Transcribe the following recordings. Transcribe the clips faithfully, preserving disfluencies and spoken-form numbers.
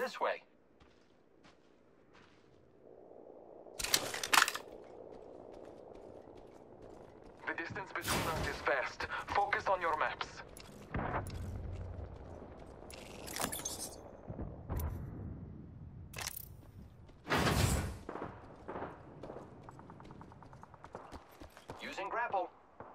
this way. The distance between us is vast. Focus on your maps. Using grapple.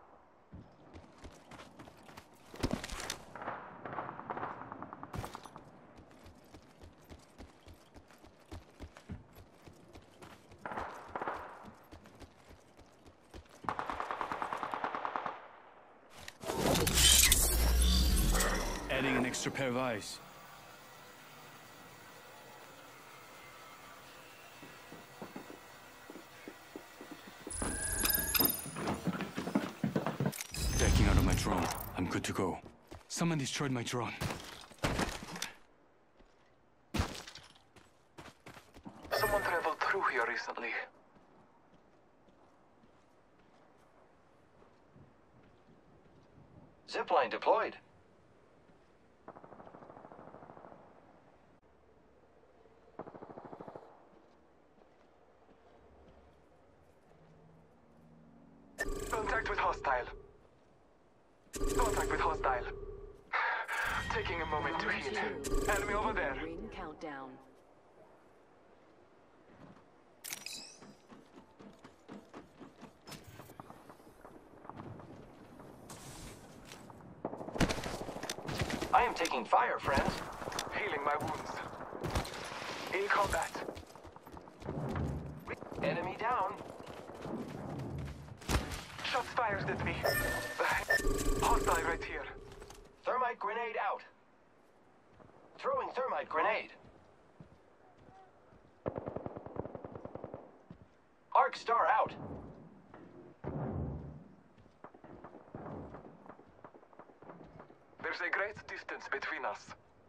Adding an extra pair of eyes. Backing out of my drone. I'm good to go. Someone destroyed my drone. Someone traveled through here recently. Zipline deployed. Contact with hostile. Contact with hostile. Taking a moment to heal. Enemy over there. Ring countdown. I am taking fire, friends. Healing my wounds. In combat. Enemy down. Shots fired at me. Hostile right here. Thermite grenade out. Throwing thermite grenade. Arc star out. There's a great distance between us.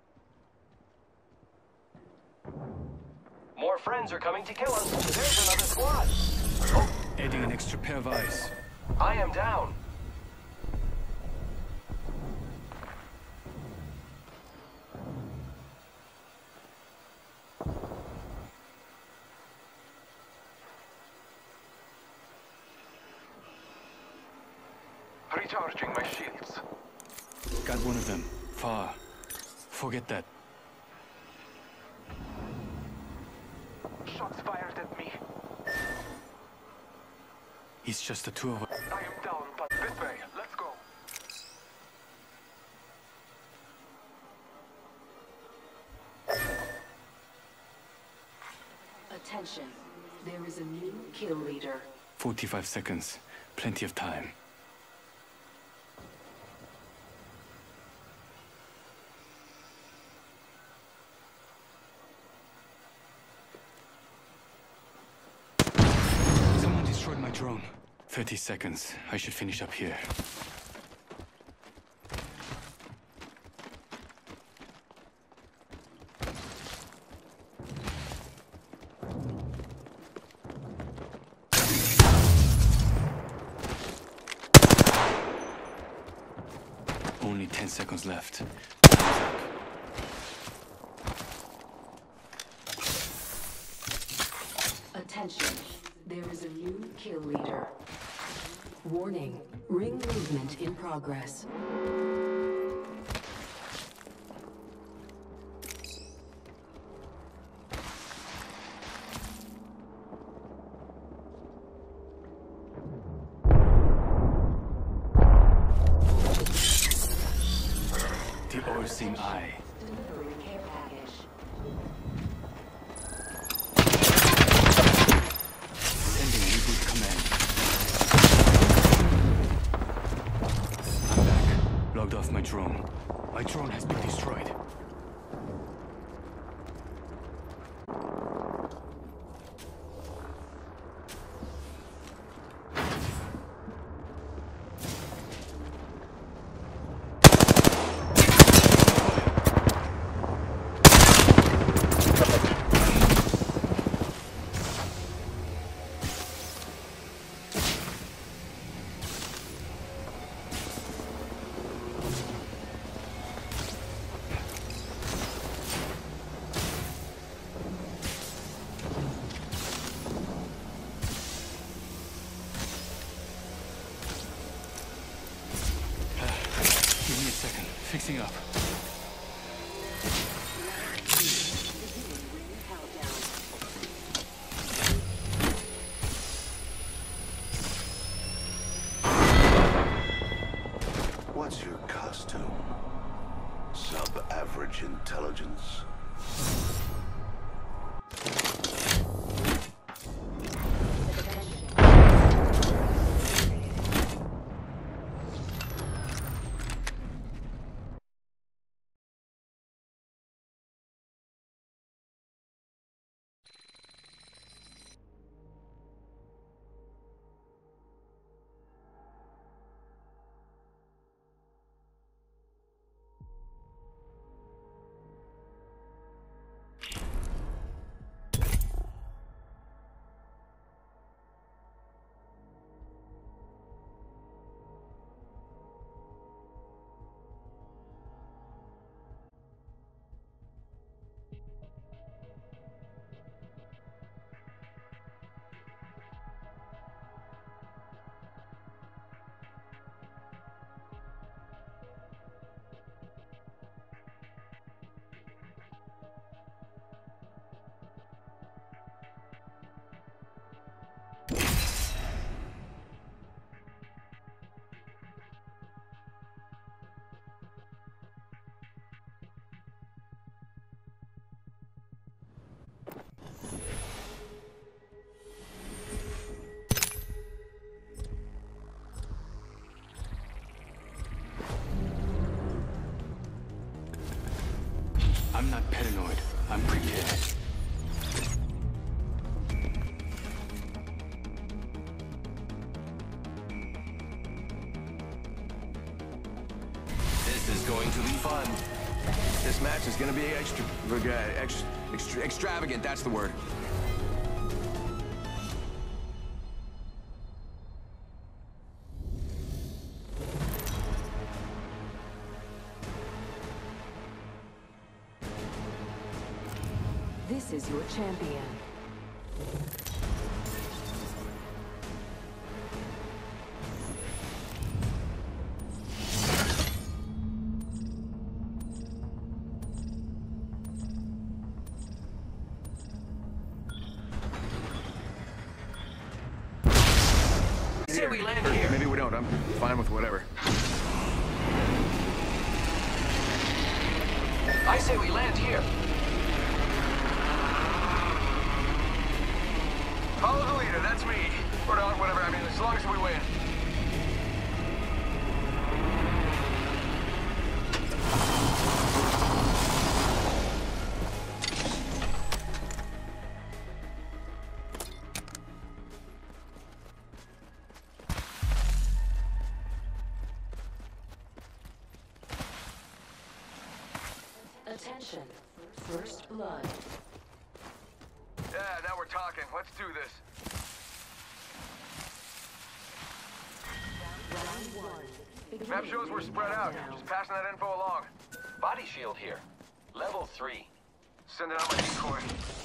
More friends are coming to kill us. There's another squad. Adding an extra pair of eyes. I am down. Recharging my shields. Got one of them. Far. Forget that. Shots fired at me. It's just the two of us. I am down, but this way. Let's go. Attention. There is a new kill leader. forty-five seconds. Plenty of time. Someone destroyed my drone. thirty seconds. I should finish up here. Only ten seconds left. Attention. There is a new kill leader. Warning. Ring movement in progress. The all-seeing eye. Delivering care package. Sending reboot command. I'm back. Logged off my drone. My drone has been destroyed. a second. Fixing up. What's your costume? Sub-average intelligence? I'm not paranoid. I'm prepared. This is going to be fun. This match is going to be extra, extra, extra, extravagant. That's the word. This is your champion. Say we land here. Maybe we don't. I'm fine with whatever. I say we land here. Follow the leader, that's me. Or not, whatever, I mean, as long as we win. Attention. First blood. Yeah, now we're talking. Let's do this. Round one. Map shows we're spread out. Just passing that info along. Body shield here. Level three. Sending out my decoy.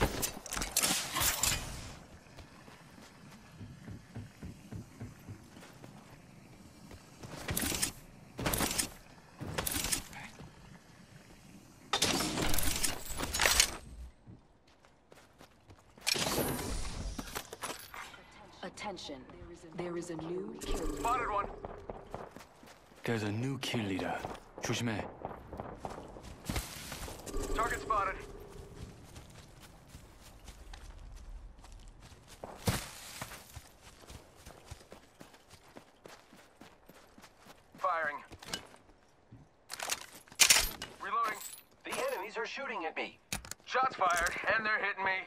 Attention. There is a new kill leader. Spotted one. There's a new kill leader. 조심해. Target spotted. Firing. Reloading. The enemies are shooting at me. Shots fired, and they're hitting me.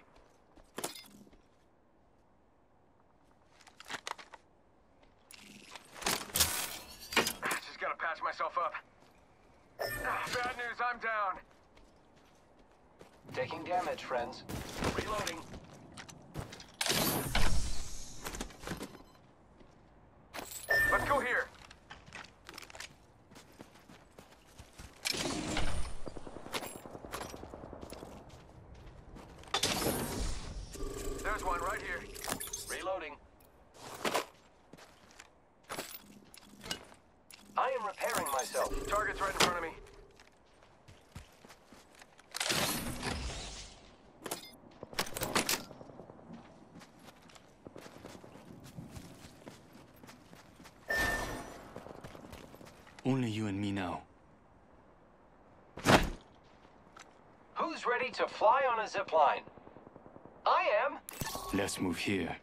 Just gotta patch myself up. Bad news, I'm down. Taking damage, friends. Reloading. Let's go here. There's one right here. Reloading. I am repairing myself. ammo. Target's right in front of me. Only you and me now. Who's ready to fly on a zip line? I am. Let's move here.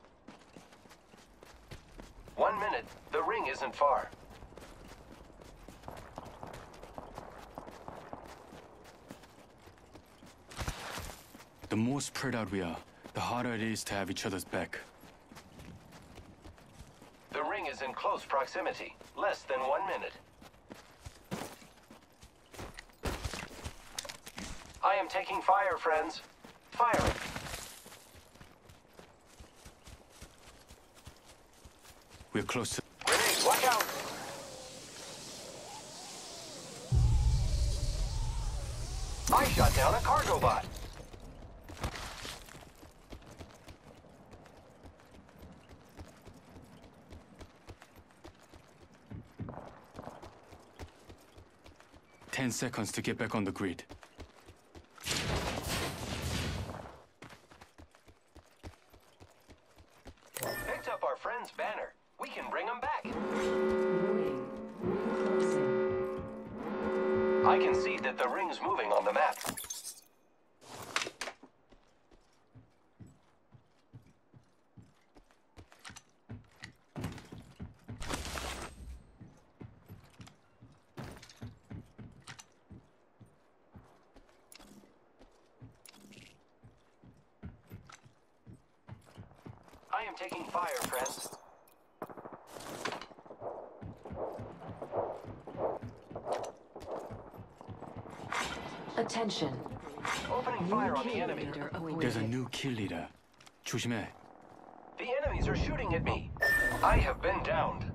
One minute. The ring isn't far. The more spread out we are, the harder it is to have each other's back. The ring is in close proximity. Less than one minute. I am taking fire, friends. Firing. We're close to... Grenade, watch out! I shot down a cargo bot. Ten seconds to get back on the grid. Picked up our friend's banner. We can bring him back. Warning. Ring closing. I can see that the ring's moving on the map. I am taking fire, friends. Attention. Opening New fire on the kill enemy. leader There's a awaited. new kill leader. 조심해. The enemies are shooting at me. I have been downed.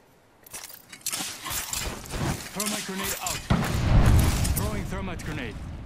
Thermite grenade out. Throwing thermite grenade.